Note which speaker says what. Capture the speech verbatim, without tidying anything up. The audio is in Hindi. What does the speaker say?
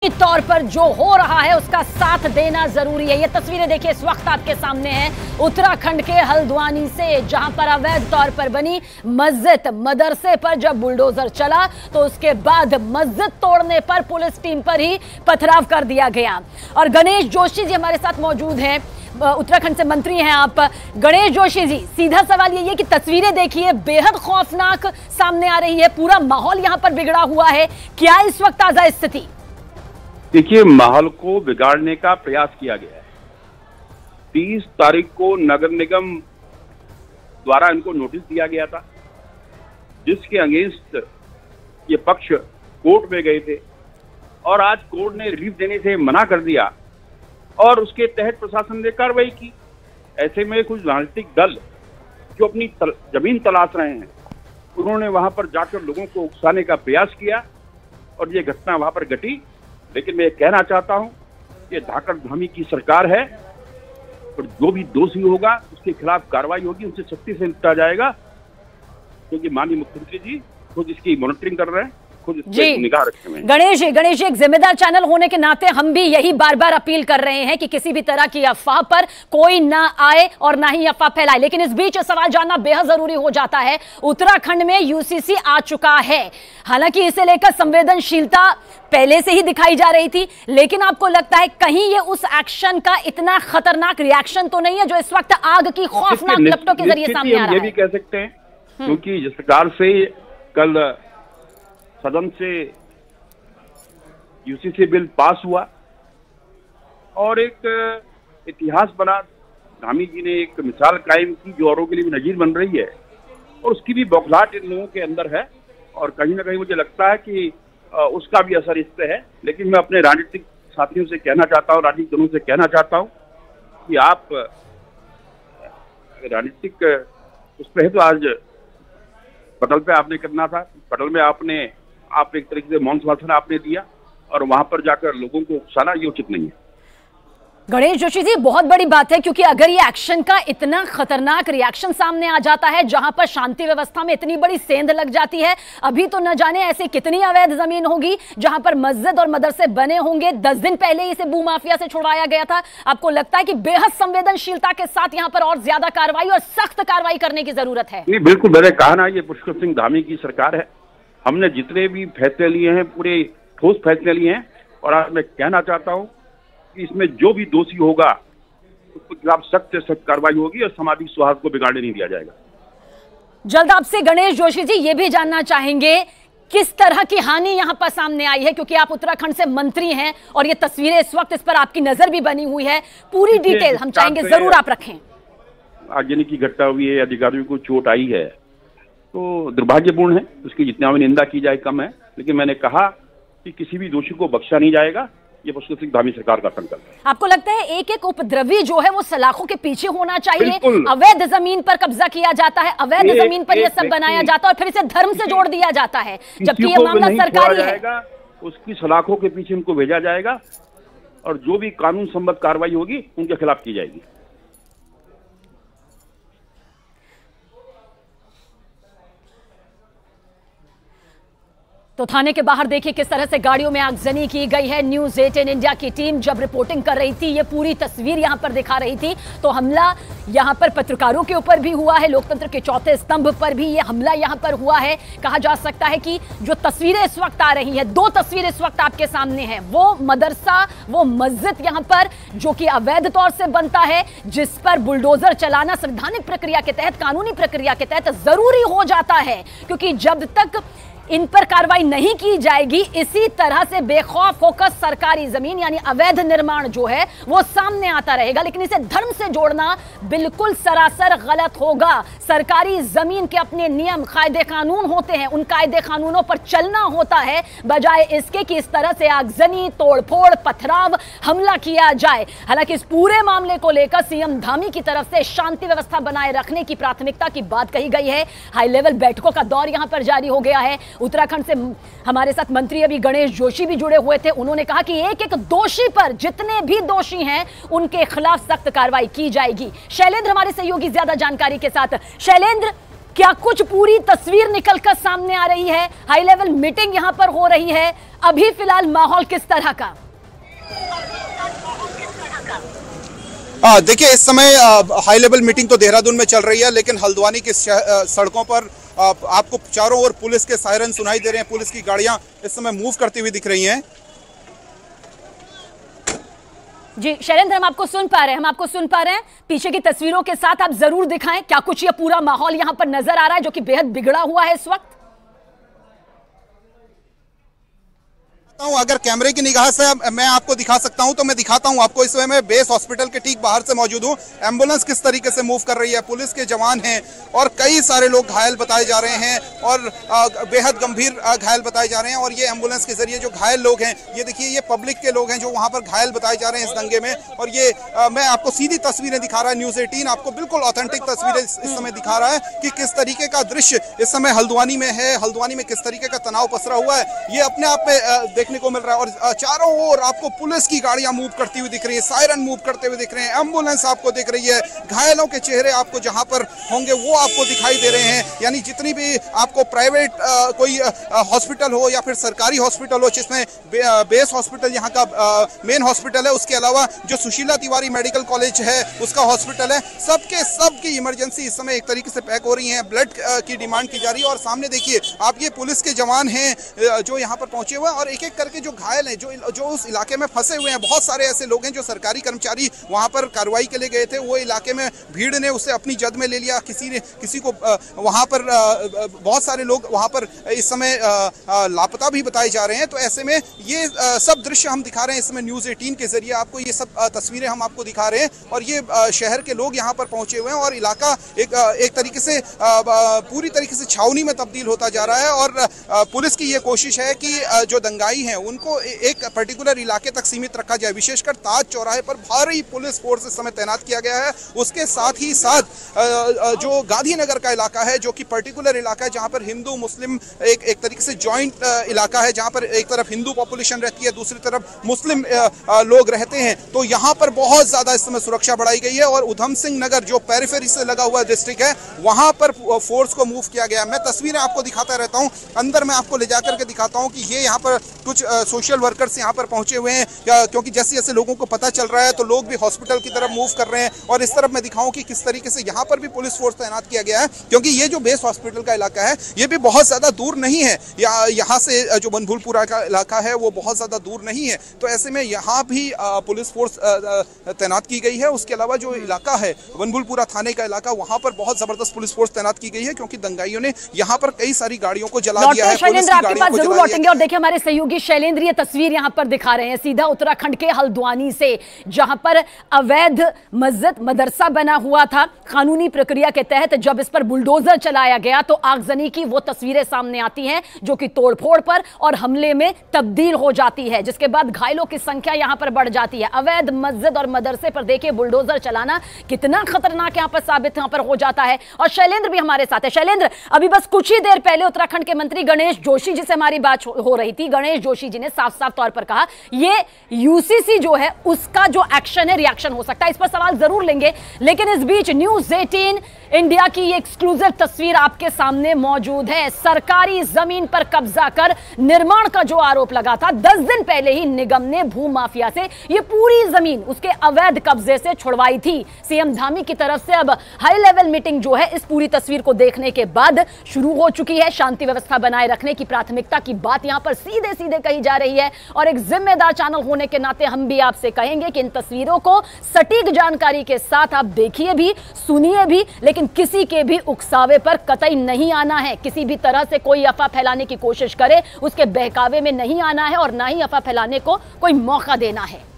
Speaker 1: तौर पर जो हो रहा है उसका साथ देना जरूरी है। ये तस्वीरें देखिए इस वक्त आपके सामने हैं उत्तराखंड के हल्द्वानी से, जहां पर अवैध तौर पर बनी मस्जिद मदरसे पर जब बुलडोजर चला तो उसके बाद मस्जिद तोड़ने पर पुलिस टीम पर ही पथराव कर दिया गया। और गणेश जोशी जी हमारे साथ मौजूद हैं, उत्तराखंड से मंत्री हैं आप। गणेश जोशी जी, सीधा सवाल ये है कि तस्वीरें देखिए बेहद खौफनाक सामने आ रही है, पूरा माहौल यहां पर बिगड़ा हुआ है, क्या इस वक्त ताजा स्थिति?
Speaker 2: देखिए, माहौल को बिगाड़ने का प्रयास किया गया है। तीस तारीख को नगर निगम द्वारा इनको नोटिस दिया गया था, जिसके अगेंस्ट ये पक्ष कोर्ट में गए थे और आज कोर्ट ने रिलीफ देने से मना कर दिया और उसके तहत प्रशासन ने कार्रवाई की। ऐसे में कुछ राजनीतिक दल जो अपनी तल, जमीन तलाश रहे हैं, उन्होंने वहां पर जाकर लोगों को उकसाने का प्रयास किया और ये घटना वहां पर घटी। लेकिन मैं कहना चाहता हूं कि धाकड़ धामी की सरकार है और जो भी दोषी होगा उसके खिलाफ कार्रवाई होगी, उनसे सख्ती से निपटा जाएगा, क्योंकि माननीय मुख्यमंत्री जी खुद इसकी मॉनिटरिंग कर रहे हैं, खुद इस पर निगाह रखे हुए हैं।
Speaker 1: गणेश जी, गणेश जी, एक जिम्मेदार चैनल होने के नाते हम भी यही बार बार अपील कर रहे हैं कि किसी भी तरह की अफवाह पर कोई ना आए और ना ही अफवाह फैलाए। लेकिन इस बीच सवाल जानना बेहद जरूरी हो जाता है, उत्तराखंड में यूसीसी आ चुका है, हालांकि इसे लेकर संवेदनशीलता पहले से ही दिखाई जा रही थी, लेकिन आपको लगता है कहीं ये उस एक्शन का इतना खतरनाक रिएक्शन तो नहीं है जो इस वक्त आग की खौफनाक लपटों के जरिए सामने आ रहा है?
Speaker 2: ये भी कह सकते हैं, क्योंकि जिस प्रकार से कल सदन से यूसीसी बिल पास हुआ और एक इतिहास बना, धामी जी ने एक मिसाल कायम की जो औरों के लिए भी नजीर बन रही है, और उसकी भी बौखलाहट इन लोगों के अंदर है और कहीं ना कहीं मुझे लगता है कि उसका भी असर इस पे है। लेकिन मैं अपने राजनीतिक साथियों से कहना चाहता हूँ, राजनीतिक दलों से कहना चाहता हूँ कि आप राजनीतिक उस पर है तो आज पटल पे आपने करना था, पटल में आपने आप एक तरीके से मौन समर्थन आपने दिया और वहां पर जाकर लोगों को उकसाना ये उचित नहीं है।
Speaker 1: गणेश जोशी जी, बहुत बड़ी बात है, क्योंकि अगर ये एक्शन का इतना खतरनाक रिएक्शन सामने आ जाता है जहां पर शांति व्यवस्था में इतनी बड़ी सेंध लग जाती है, अभी तो न जाने ऐसी कितनी अवैध जमीन होगी जहां पर मस्जिद और मदरसे बने होंगे। दस दिन पहले इसे भूमाफिया से छुड़वाया गया था। आपको लगता है कि बेहद संवेदनशीलता के साथ यहां पर और ज्यादा कार्रवाई और सख्त कार्रवाई करने की जरूरत है?
Speaker 2: नहीं, बिल्कुल, मैंने कहा ना, ये पुष्कर सिंह धामी की सरकार है। हमने जितने भी फैसले लिए हैं पूरे ठोस फैसले लिए हैं और आज मैं कहना चाहता हूं कि इसमें जो भी दोषी होगा उसके खिलाफ सख्त से सख्त कार्रवाई होगी और सामाजिक सौहार्द को बिगाड़ने नहीं दिया जाएगा।
Speaker 1: जल्द आपसे गणेश जोशी जी ये भी जानना चाहेंगे किस तरह की हानि यहां पर सामने आई है, क्योंकि आप उत्तराखंड से मंत्री हैं और ये तस्वीरें इस वक्त इस पर आपकी नजर भी बनी हुई है, पूरी डिटेल हम चाहेंगे जरूर आप रखें।
Speaker 2: आगजनी की घटना हुई है, अधिकारियों को चोट आई है तो दुर्भाग्यपूर्ण है, उसकी जितना भी निंदा की जाए कम है। लेकिन मैंने कहा कि किसी भी दोषी को बख्शा नहीं जाएगा, ये पुष्कर सिंह धामी सरकार का संकल्प है।
Speaker 1: आपको लगता है एक एक उपद्रवी जो है वो सलाखों के पीछे होना चाहिए? अवैध जमीन पर कब्जा किया जाता है, अवैध जमीन पर यह सब बनाया जाता है और फिर इसे धर्म से जोड़ दिया जाता है, जबकि ये मामला सरकारी है।
Speaker 2: उसकी सलाखों के पीछे उनको भेजा जाएगा और जो भी कानून सम्मत कार्रवाई होगी उनके खिलाफ की जाएगी।
Speaker 1: तो थाने के बाहर देखिए किस तरह से गाड़ियों में आगजनी की गई है। न्यूज एटीन इंडिया की टीम जब रिपोर्टिंग कर रही थी, ये पूरी तस्वीर यहां पर दिखा रही थी, तो हमला यहां पर पत्रकारों के ऊपर भी हुआ है, लोकतंत्र के चौथे स्तंभ पर भी ये हमला यहां पर हुआ है। कहा जा सकता है कि जो तस्वीरें इस वक्त आ रही हैं, दो तस्वीरें इस वक्त आपके सामने हैं, वो मदरसा, वो मस्जिद यहां पर जो कि अवैध तौर से बनता है, जिस पर बुलडोजर चलाना संवैधानिक प्रक्रिया के तहत, कानूनी प्रक्रिया के तहत जरूरी हो जाता है, क्योंकि जब तक इन पर कार्रवाई नहीं की जाएगी इसी तरह से बेखौफ होकर सरकारी जमीन यानी अवैध निर्माण जो है वो सामने आता रहेगा। लेकिन इसे धर्म से जोड़ना बिल्कुल सरासर गलत होगा। सरकारी जमीन के अपने नियम कायदे कानून होते हैं, उन कायदे कानूनों पर चलना होता है, बजाय इसके कि इस तरह से आगजनी, तोड़फोड़, पथराव, हमला किया जाए। हालांकि इस पूरे मामले को लेकर सीएम धामी की तरफ से शांति व्यवस्था बनाए रखने की प्राथमिकता की बात कही गई है। हाई लेवल बैठकों का दौर यहां पर जारी हो गया है। उत्तराखंड से हमारे साथ मंत्री अभी गणेश जोशी भी जुड़े हुए थे, उन्होंने कहा कि एक एक दोषी पर, जितने भी दोषी हैं उनके खिलाफ सख्त कार्रवाई की जाएगी। शैलेंद्र हमारे सहयोगी ज्यादा जानकारी के साथ। शैलेंद्र, क्या कुछ पूरी तस्वीर निकलकर सामने आ रही है? हाई लेवल मीटिंग यहां पर हो रही है, अभी फिलहाल माहौल किस तरह का?
Speaker 3: देखिए, इस समय हाई लेवल मीटिंग तो देहरादून में चल रही है, लेकिन हल्द्वानी की सड़कों पर आ, आपको चारों ओर पुलिस के सायरन सुनाई दे रहे हैं। पुलिस की गाड़ियां इस समय मूव करती हुई दिख रही हैं।
Speaker 1: जी शैलेंद्र, हम आपको सुन पा रहे हैं हम आपको सुन पा रहे हैं पीछे की तस्वीरों के साथ आप जरूर दिखाएं, क्या कुछ ये पूरा माहौल यहां पर नजर आ रहा है जो कि बेहद बिगड़ा हुआ है इस वक्त?
Speaker 3: अगर कैमरे की निगाह से मैं आपको दिखा सकता हूं तो मैं दिखाता हूं आपको। इस समय मैं बेस हॉस्पिटल के ठीक बाहर से मौजूद हूं। एम्बुलेंस किस तरीके से मूव कर रही है, पुलिस के जवान हैं और कई सारे लोग घायल बताए जा रहे हैं और बेहद गंभीर घायल बताए जा रहे हैं। और ये एम्बुलेंस के जरिए जो घायल लोग हैं, ये देखिए, ये पब्लिक के लोग हैं जो वहां पर घायल बताए जा रहे हैं इस दंगे में। और ये आ, मैं आपको सीधी तस्वीरें दिखा रहा है, न्यूज एटीन आपको बिल्कुल ऑथेंटिक तस्वीरें इस समय दिखा रहा है कि किस तरीके का दृश्य इस समय हल्द्वानी में है। हल्द्वानी में किस तरीके का तनाव पसरा हुआ है, ये अपने आप में देखने को मिल रहा है। और चारों ओर आपको पुलिस की गाड़ियां मूव करती हुई दिख रही है, सायरन मूव करते हुए दिख रहे हैं, एम्बुलेंस आपको दिख रही है, घायलों के चेहरे आपको जहां पर होंगे वो आपको दिखाई दे रहे हैं। यानी जितनी भी आपको प्राइवेट कोई हॉस्पिटल हो या फिर सरकारी हॉस्पिटल हो, जिसमें बे, बेस हॉस्पिटल यहाँ का मेन हॉस्पिटल है, उसके अलावा जो सुशीला तिवारी मेडिकल कॉलेज है उसका हॉस्पिटल है, सबके सब की इमरजेंसी इस समय एक तरीके से पैक हो रही है। ब्लड की डिमांड की जा रही है। और सामने देखिए आप, ये पुलिस के जवान हैं जो यहाँ पर पहुंचे हुए हैं और एक एक करके जो घायल हैं, जो जो उस इलाके में फंसे हुए हैं, बहुत सारे ऐसे लोग हैं जो सरकारी कर्मचारी वहां पर कार्रवाई के लिए गए थे, वो इलाके में भीड़ ने उसे अपनी जद में ले लिया। किसी ने किसी को वहां पर बहुत सारे लोग वहां पर इस समय लापता भी बताए जा रहे हैं। तो ऐसे में ये सब दृश्य हम दिखा रहे हैं इस समय न्यूज एटीन के जरिए आपको, ये सब तस्वीरें हम आपको दिखा रहे हैं। और ये शहर के लोग यहाँ पर पहुंचे हुए हैं और इलाका एक एक तरीके से पूरी तरीके से छावनी में तब्दील होता जा रहा है। और पुलिस की ये कोशिश है कि जो दंगाई हैं उनको एक पर्टिकुलर इलाके तक सीमित रखा जाए। विशेषकर ताज चौराहे पर भारी पुलिस फोर्स इस समय तैनात किया गया है। उसके साथ ही साथ जो गांधीनगर का इलाका है, जो कि पर्टिकुलर इलाका है जहां पर हिंदू मुस्लिम एक एक तरीके से जॉइंट इलाका है, जहां पर एक तरफ हिंदू पॉपुलेशन रहती है, दूसरी तरफ मुस्लिम लोग रहते हैं। तो यहां पर बहुत ज्यादा इस समय सुरक्षा बढ़ाई गई है। और उधम सिंह नगर जो पेरिफेरी से लगा हुआ डिस्ट्रिक्ट है, वहां पर फोर्स को मूव किया गया है। मैं तस्वीरें आपको दिखाता रहता हूं, अंदर मैं आपको ले जाकर के दिखाता हूं कि ये यहाँ पर कुछ सोशल वर्कर्स यहाँ पर पहुंचे हुए हैं, क्योंकि जैसे जैसे लोगों को पता चल रहा है तो लोग भी हॉस्पिटल की तरफ मूव कर रहे हैं। और इस तरफ मैं दिखाऊं कि किस तरीके से यहाँ पर भी पुलिस फोर्स तैनात किया गया है, क्योंकि ये जो बेस हॉस्पिटल का इलाका है ये भी बहुत ज्यादा दूर नहीं है। या यहाँ से जो बनभूलपुरा का इलाका है वो बहुत ज्यादा दूर नहीं है। तो ऐसे में यहाँ भी पुलिस फोर्स तैनात की गई है। उसके अलावा जो इलाका है बनभूलपुरा थाने का इलाका, वहाँ पर बहुत जबरदस्त पुलिस फोर्स तैनात की गई है, क्योंकि दंगाइयों ने यहाँ पर कई सारी गाड़ियों को जला दिया है।
Speaker 1: शैलेंद्र, आपके पास जरूर लौटेंगे। और देखिए हमारे सहयोगी शैलेंद्र ये तस्वीर यहाँ पर दिखा रहे हैं सीधा उत्तराखंड के हल्द्वानी से, जहां पर अवैध मस्जिद मदरसा बना हुआ था। कानूनी प्रक्रिया के तहत जब इस पर बुलडोजर चलाया गया तो आगजनी की वो तस्वीरें सामने आती हैं जो कि तोड़फोड़ पर और हमले में तब्दील हो जाती है, जिसके बाद घायलों की संख्या यहां पर बढ़ जाती है। अवैध मस्जिद और मदरसे पर देखिए बुलडोजर चलाना कितना खतरनाक यहां पर साबित यहां पर हो जाता है। और शैलेंद्र भी हमारे साथ है। शैलेंद्र, अभी बस कुछ ही देर पहले उत्तराखंड के मंत्री गणेश जोशी जी से हमारी बात हो रही थी। गणेश जोशी जी ने साफ साफ तौर पर कहा ये यूसीसी जो है उसका जो एक्शन है, रिएक्शन हो सकता है। इस पर सवाल जरूर लेंगे, लेकिन इस बीच न्यूज एटीन इंडिया की ये एक्सक्लूसिव तस्वीर आपके सामने मौजूद है। सरकारी जमीन पर कब्जा कर निर्माण का जो आरोप लगा था, दस दिन पहले ही निगम ने भू माफिया से ये पूरी जमीन उसके अवैध कब्जे से छुड़वाई थी। सीएम धामी की तरफ से अब हाई लेवल मीटिंग जो है इस पूरी तस्वीर को देखने के बाद शुरू हो चुकी है। शांति व्यवस्था बनाए रखने की प्राथमिकता की बात यहां पर सीधे सीधे कही जा रही है। और एक जिम्मेदार चैनल होने के नाते हम भी आपसे कहेंगे कि इन तस्वीरों को सटीक जानकारी के साथ आप देखिए भी, सुनिए भी, लेकिन किसी के भी उकसावे पर कतई नहीं आना है। किसी भी तरह से कोई अफवाह फैलाने की कोशिश करे उसके बहकावे में नहीं आना है और ना ही अफवाह फैलाने को कोई मौका देना है।